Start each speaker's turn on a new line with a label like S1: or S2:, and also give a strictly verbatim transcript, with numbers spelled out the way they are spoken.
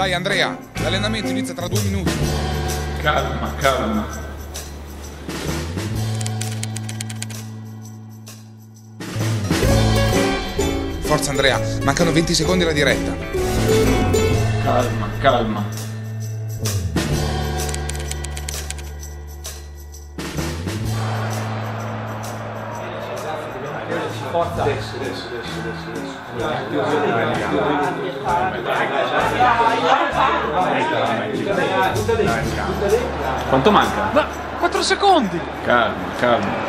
S1: Vai Andrea, l'allenamento inizia tra due minuti.
S2: Calma, calma.
S1: Forza Andrea, mancano venti secondi alla diretta.
S2: Calma, calma.
S3: Forza. Adesso, adesso, adesso, adesso,
S2: Quanto manca?
S3: quattro secondi.
S2: Calma, calma.